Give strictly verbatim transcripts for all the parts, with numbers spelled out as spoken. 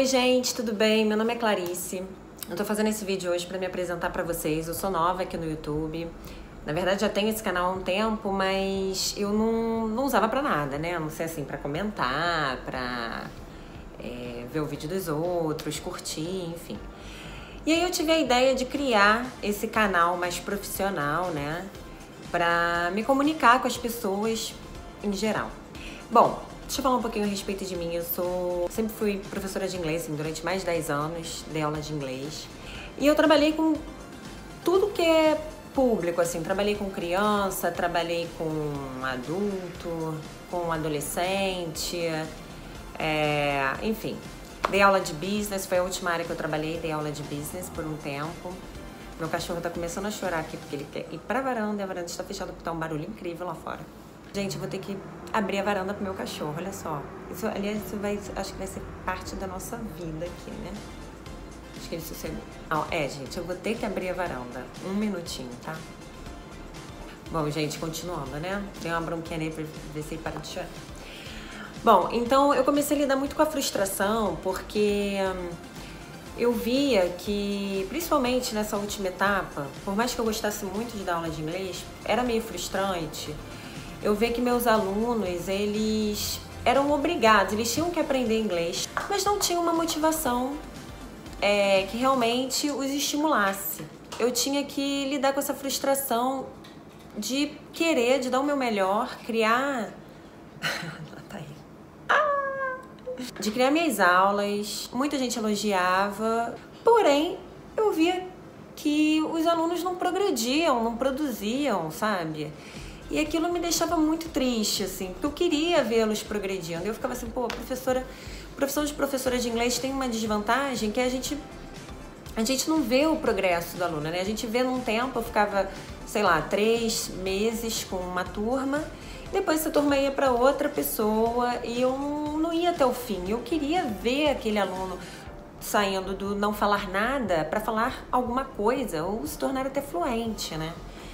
gente, tudo bem? Meu nome é Clarice. Eu tô fazendo esse vídeo hoje pra me apresentar pra vocês. Eu sou nova aqui no YouTube. Na verdade, já tenho esse canal há um tempo, mas eu não, não usava pra nada, né? A não ser assim, pra comentar, pra é, ver o vídeo dos outros, curtir, enfim. E aí eu tive a ideia de criar esse canal mais profissional, né? Pra me comunicar com as pessoas em geral. Bom, deixa eu falar um pouquinho a respeito de mim. Eu sou, sempre fui professora de inglês, assim, durante mais de dez anos, dei aula de inglês. E eu trabalhei com tudo que é público, assim, trabalhei com criança, trabalhei com adulto, com adolescente, é, enfim. Dei aula de business, foi a última área que eu trabalhei, dei aula de business por um tempo. Meu cachorro tá começando a chorar aqui porque ele quer ir pra varanda e a varanda está fechada porque tá um barulho incrível lá fora. Gente, eu vou ter que abrir a varanda pro meu cachorro, olha só. Isso, aliás, isso vai, acho que vai ser parte da nossa vida aqui, né? Acho que ele sossegou. Ah, é, gente, eu vou ter que abrir a varanda. Um minutinho, tá? Bom, gente, continuando, né? Dei uma bronquinha nele pra ver se ele para de chorar. Bom, então eu comecei a lidar muito com a frustração, porque hum, eu via que, principalmente nessa última etapa, por mais que eu gostasse muito de dar aula de inglês, era meio frustrante. Eu via que meus alunos, eles eram obrigados, eles tinham que aprender inglês, mas não tinham uma motivação é, que realmente os estimulasse. Eu tinha que lidar com essa frustração de querer, de dar o meu melhor, criar... tá aí. Ah! De criar minhas aulas, muita gente elogiava, porém eu via que os alunos não progrediam, não produziam, sabe? E aquilo me deixava muito triste, assim, porque eu queria vê-los progredindo. Eu ficava assim, pô, professora, profissão de professora de inglês tem uma desvantagem que a gente, a gente não vê o progresso do aluno, né? A gente vê num tempo, eu ficava, sei lá, três meses com uma turma, depois essa turma ia para outra pessoa e eu não ia até o fim. Eu queria ver aquele aluno saindo do não falar nada para falar alguma coisa ou se tornar até fluente, né?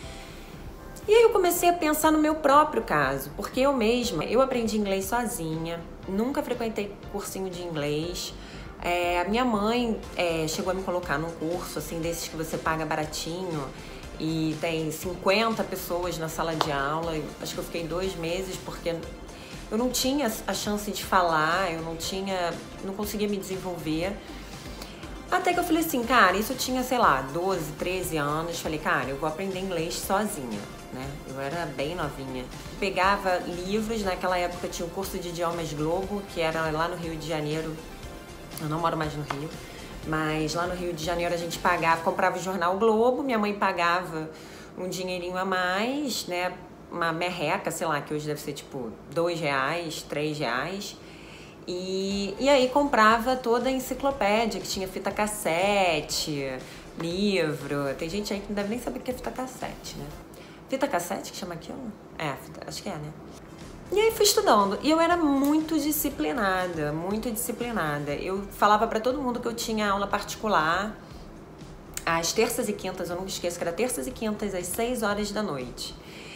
E aí eu comecei a pensar no meu próprio caso, porque eu mesma, eu aprendi inglês sozinha, nunca frequentei cursinho de inglês. É, a minha mãe é, chegou a me colocar num curso, assim, desses que você paga baratinho e tem cinquenta pessoas na sala de aula. Acho que eu fiquei dois meses porque eu não tinha a chance de falar, eu não tinha, não conseguia me desenvolver. Até que eu falei assim, cara, isso eu tinha, sei lá, doze, treze anos. Falei, cara, eu vou aprender inglês sozinha, né? Eu era bem novinha. Pegava livros, naquela época tinha o curso de idiomas Globo, que era lá no Rio de Janeiro. Eu não moro mais no Rio, mas lá no Rio de Janeiro a gente pagava, comprava o jornal Globo, minha mãe pagava um dinheirinho a mais, né? Uma merreca, sei lá, que hoje deve ser tipo dois reais, três reais. E, e aí comprava toda a enciclopédia, que tinha fita cassete, livro. Tem gente aí que não deve nem saber o que é fita cassete, né? Fita cassete que chama aquilo? É, fita, acho que é, né? E aí fui estudando. E eu era muito disciplinada, muito disciplinada. Eu falava pra todo mundo que eu tinha aula particular às terças e quintas, eu nunca esqueço que era terças e quintas às seis horas da noite.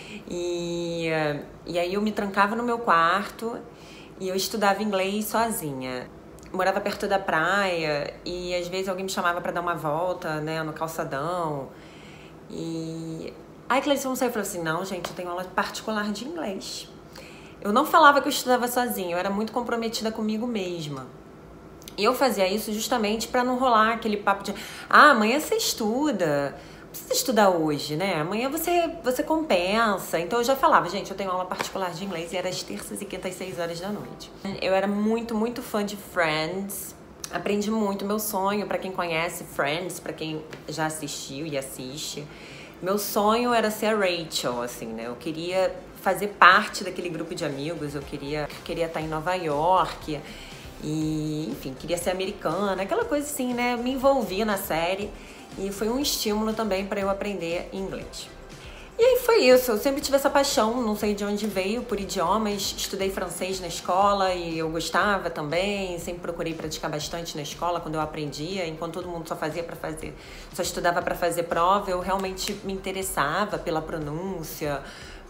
E, e aí eu me trancava no meu quarto e eu estudava inglês sozinha. Morava perto da praia e às vezes alguém me chamava pra dar uma volta, né, no calçadão. E aí Clarice não saiu e falou assim, não, gente, eu tenho aula particular de inglês. Eu não falava que eu estudava sozinha, eu era muito comprometida comigo mesma. E eu fazia isso justamente pra não rolar aquele papo de, ah, amanhã você estuda. Precisa estudar hoje, né? Amanhã você, você compensa. Então eu já falava, gente, eu tenho aula particular de inglês e era às terças e quintas, seis horas da noite. Eu era muito, muito fã de Friends. Aprendi muito. Meu sonho, pra quem conhece Friends, pra quem já assistiu e assiste, meu sonho era ser a Rachel, assim, né? Eu queria fazer parte daquele grupo de amigos, eu queria, queria estar em Nova York e, enfim, queria ser americana, aquela coisa assim, né? Me envolvi na série. E foi um estímulo também para eu aprender inglês. E aí foi isso, eu sempre tive essa paixão, não sei de onde veio, por idiomas. Estudei francês na escola e eu gostava também, sempre procurei praticar bastante na escola quando eu aprendia, enquanto todo mundo só fazia para fazer, só estudava para fazer prova, eu realmente me interessava pela pronúncia,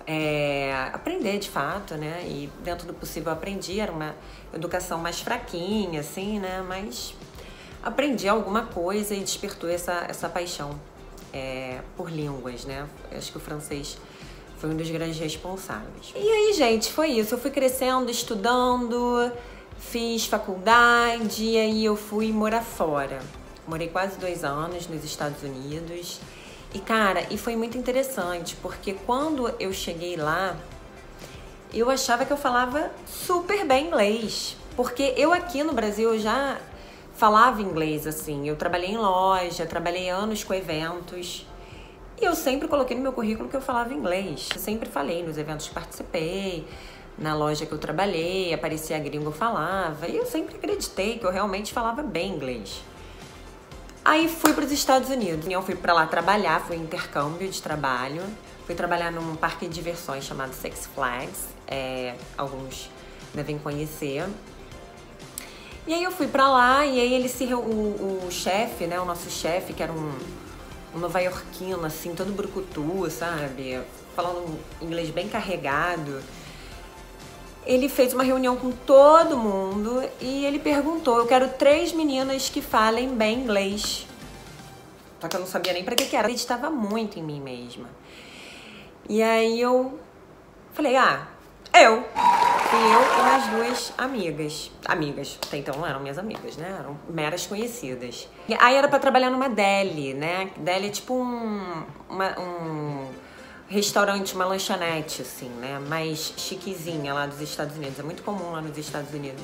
é, aprender de fato, né? E dentro do possível eu aprendi, era uma educação mais fraquinha, assim, né? Mas aprendi alguma coisa e despertou essa, essa paixão é, por línguas, né? Acho que o francês foi um dos grandes responsáveis. E aí, gente, foi isso. Eu fui crescendo, estudando, fiz faculdade e aí eu fui morar fora. Morei quase dois anos nos Estados Unidos. E, cara, e foi muito interessante, porque quando eu cheguei lá, eu achava que eu falava super bem inglês. Porque eu aqui no Brasil eu já falava inglês, assim. Eu trabalhei em loja, trabalhei anos com eventos. E eu sempre coloquei no meu currículo que eu falava inglês. Eu sempre falei nos eventos que participei, na loja que eu trabalhei, aparecia gringo, eu falava. E eu sempre acreditei que eu realmente falava bem inglês. Aí fui para os Estados Unidos. Eu fui para lá trabalhar, foi intercâmbio de trabalho. Fui trabalhar num parque de diversões chamado Six Flags. É, alguns devem conhecer. E aí eu fui para lá e aí ele se o, o chefe, né, o nosso chefe, que era um, um nova-iorquino, assim, todo brucutu, sabe? Falando inglês bem carregado. Ele fez uma reunião com todo mundo e ele perguntou, eu quero três meninas que falem bem inglês. Só que eu não sabia nem pra que que era. Eu acreditava muito em mim mesma. E aí eu falei, ah, eu. E eu e mais duas amigas. Amigas, até então não eram minhas amigas, né? Eram meras conhecidas. E aí era pra trabalhar numa deli, né? Deli é tipo um... Uma, um restaurante, uma lanchonete, assim, né? Mais chiquezinha lá dos Estados Unidos. É muito comum lá nos Estados Unidos.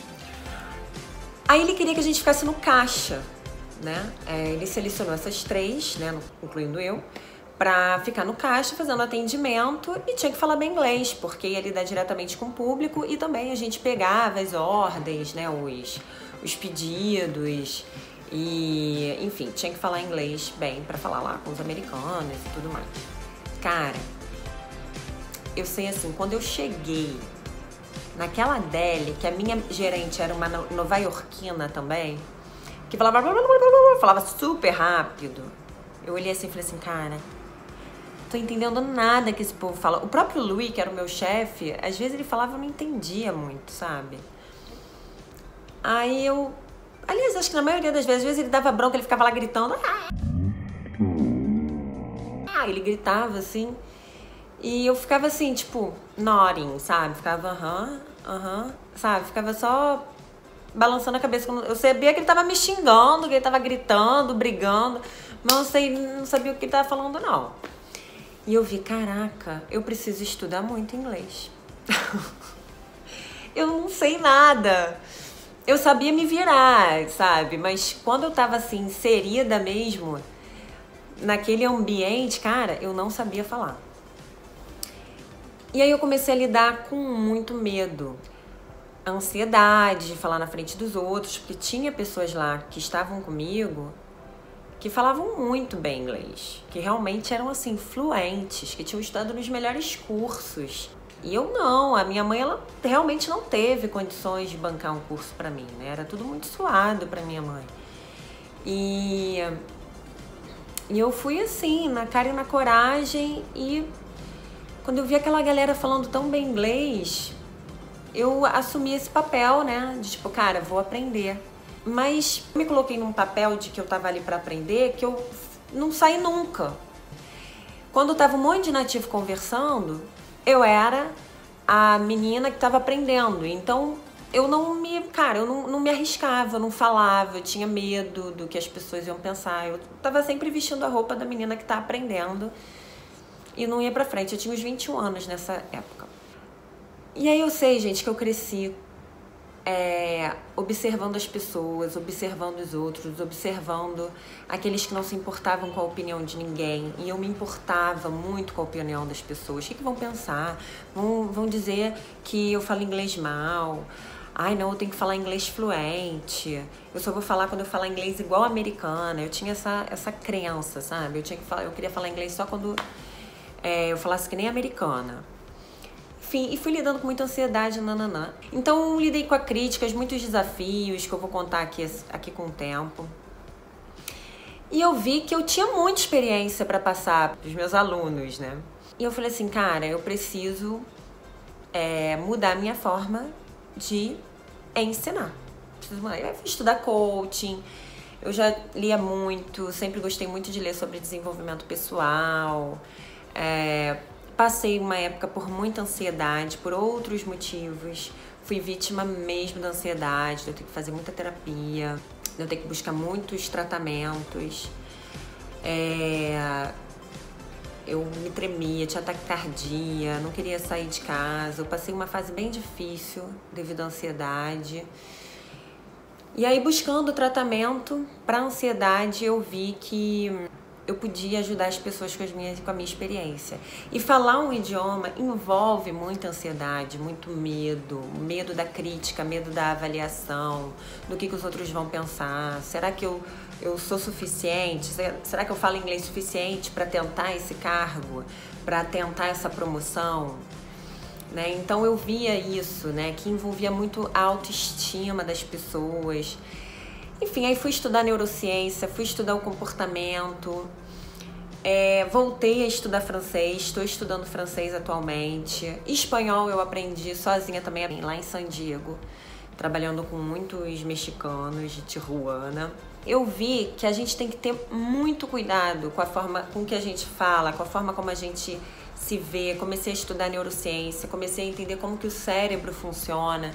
Aí ele queria que a gente ficasse no caixa, né? É, ele selecionou essas três, né? Incluindo eu, pra ficar no caixa fazendo atendimento e tinha que falar bem inglês, porque ia lidar diretamente com o público e também a gente pegava as ordens, né? Os, os pedidos e, enfim, tinha que falar inglês bem pra falar lá com os americanos e tudo mais. Cara, eu sei assim, quando eu cheguei naquela deli, que a minha gerente era uma nova-iorquina também, que falava, falava super rápido, eu olhei assim e falei assim, cara, tô entendendo nada que esse povo fala. O próprio Louis, que era o meu chefe, às vezes ele falava e eu não entendia muito, sabe? Aí eu... Aliás, acho que na maioria das vezes, às vezes ele dava bronca, ele ficava lá gritando, ah! Ele gritava assim, e eu ficava assim, tipo, nodding, sabe? Ficava aham, aham, sabe? Ficava só balançando a cabeça. Eu sabia que ele tava me xingando, que ele tava gritando, brigando, mas eu sei, não sabia o que ele tava falando, não. E eu vi, caraca, eu preciso estudar muito inglês. Eu não sei nada. Eu sabia me virar, sabe? Mas quando eu tava assim, inserida mesmo naquele ambiente, cara, eu não sabia falar. E aí eu comecei a lidar com muito medo, a ansiedade de falar na frente dos outros, porque tinha pessoas lá que estavam comigo que falavam muito bem inglês, que realmente eram assim, fluentes, que tinham estudado nos melhores cursos. E eu não, a minha mãe, ela realmente não teve condições de bancar um curso pra mim, né? Era tudo muito suado pra minha mãe. E... E eu fui assim, na cara e na coragem, e quando eu vi aquela galera falando tão bem inglês, eu assumi esse papel, né? De tipo, cara, vou aprender. Mas me coloquei num papel de que eu tava ali pra aprender, que eu não saí nunca. Quando tava um monte de nativo conversando, eu era a menina que tava aprendendo. Então, eu não me, cara, eu não, não me arriscava, eu não falava, eu tinha medo do que as pessoas iam pensar. Eu tava sempre vestindo a roupa da menina que tá aprendendo e não ia pra frente. Eu tinha uns vinte e um anos nessa época. E aí eu sei, gente, que eu cresci é, observando as pessoas, observando os outros, observando aqueles que não se importavam com a opinião de ninguém. E eu me importava muito com a opinião das pessoas. O que, que vão pensar? Vão, vão dizer que eu falo inglês mal. Ai, não, eu tenho que falar inglês fluente. Eu só vou falar quando eu falar inglês igual americana. Eu tinha essa, essa crença, sabe? Eu, tinha que falar, eu queria falar inglês só quando é, eu falasse que nem americana. Enfim, e fui lidando com muita ansiedade, nananã. Então, lidei com as críticas, muitos desafios que eu vou contar aqui, aqui com o tempo. E eu vi que eu tinha muita experiência para passar para os meus alunos, né? E eu falei assim, cara, eu preciso é, mudar a minha forma de ensinar. Preciso mudar. Eu fui estudar coaching, eu já lia muito, sempre gostei muito de ler sobre desenvolvimento pessoal. É, passei uma época por muita ansiedade, por outros motivos. Fui vítima mesmo da ansiedade, de eu ter que fazer muita terapia, de eu ter que buscar muitos tratamentos. É, eu me tremia, tinha taquicardia, não queria sair de casa. Eu passei uma fase bem difícil devido à ansiedade. E aí, buscando tratamento para ansiedade, eu vi que eu podia ajudar as pessoas com, as minhas, com a minha experiência. E falar um idioma envolve muita ansiedade, muito medo, medo da crítica, medo da avaliação, do que, que os outros vão pensar. Será que eu, eu sou suficiente? Será que eu falo inglês suficiente para tentar esse cargo, para tentar essa promoção? Né? Então eu via isso, né? Que envolvia muito a autoestima das pessoas. Enfim, aí fui estudar neurociência, fui estudar o comportamento, é, voltei a estudar francês, estou estudando francês atualmente. Espanhol eu aprendi sozinha também lá em San Diego, trabalhando com muitos mexicanos de Tijuana. Eu vi que a gente tem que ter muito cuidado com a forma com que a gente fala, com a forma como a gente se vê. Comecei a estudar neurociência, comecei a entender como que o cérebro funciona.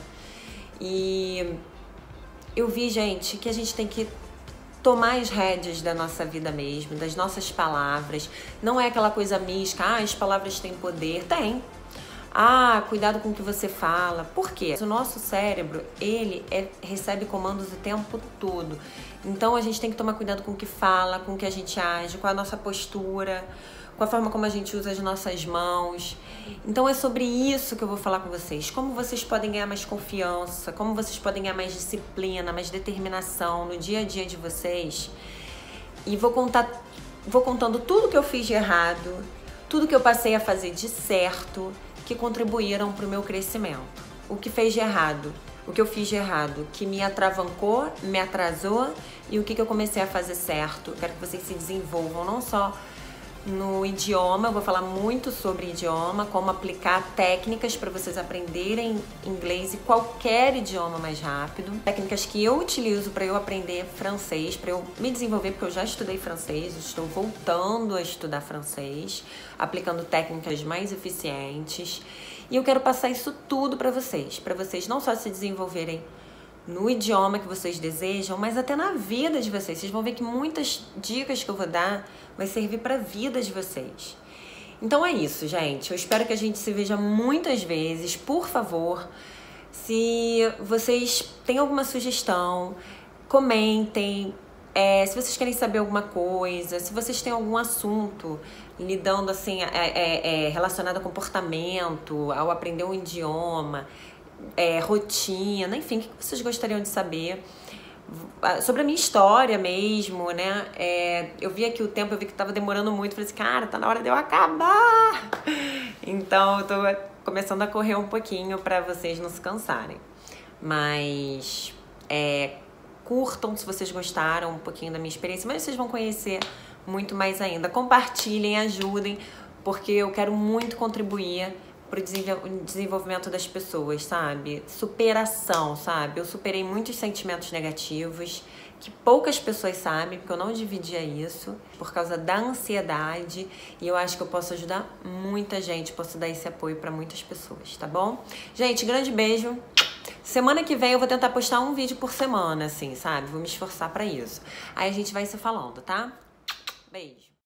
E eu vi, gente, que a gente tem que tomar as rédeas da nossa vida mesmo, das nossas palavras. Não é aquela coisa mística, ah, as palavras têm poder. Tem. Ah, cuidado com o que você fala. Por quê? O nosso cérebro, ele é, recebe comandos o tempo todo. Então, a gente tem que tomar cuidado com o que fala, com o que a gente age, com a nossa postura, com a forma como a gente usa as nossas mãos. Então é sobre isso que eu vou falar com vocês. Como vocês podem ganhar mais confiança, como vocês podem ganhar mais disciplina, mais determinação no dia a dia de vocês. E vou contar, vou contando tudo que eu fiz de errado, tudo que eu passei a fazer de certo, que contribuíram para o meu crescimento. O que fez de errado, o que eu fiz de errado, que me atravancou, me atrasou, e o que, que eu comecei a fazer certo. Quero que vocês se desenvolvam, não só no idioma, eu vou falar muito sobre idioma, como aplicar técnicas para vocês aprenderem inglês e qualquer idioma mais rápido. Técnicas que eu utilizo para eu aprender francês, para eu me desenvolver, porque eu já estudei francês, estou voltando a estudar francês, aplicando técnicas mais eficientes. E eu quero passar isso tudo para vocês, para vocês não só se desenvolverem no idioma que vocês desejam, mas até na vida de vocês. Vocês vão ver que muitas dicas que eu vou dar vai servir para a vida de vocês. Então é isso, gente. Eu espero que a gente se veja muitas vezes. Por favor, se vocês têm alguma sugestão, comentem. É, se vocês querem saber alguma coisa, se vocês têm algum assunto lidando assim, é, é, é, relacionado a comportamento, ao aprender um idioma, É, rotina, enfim, o que vocês gostariam de saber sobre a minha história mesmo, né? É, eu vi aqui o tempo, eu vi que tava demorando muito, falei assim, cara, tá na hora de eu acabar! Então eu tô começando a correr um pouquinho pra vocês não se cansarem. Mas é, curtam se vocês gostaram um pouquinho da minha experiência, mas vocês vão conhecer muito mais ainda. Compartilhem, ajudem, porque eu quero muito contribuir para o desenvolvimento das pessoas, sabe? Superação, sabe? Eu superei muitos sentimentos negativos que poucas pessoas sabem, porque eu não dividia isso por causa da ansiedade, e eu acho que eu posso ajudar muita gente, posso dar esse apoio para muitas pessoas, tá bom? Gente, grande beijo. Semana que vem eu vou tentar postar um vídeo por semana, assim, sabe? Vou me esforçar para isso. Aí a gente vai se falando, tá? Beijo.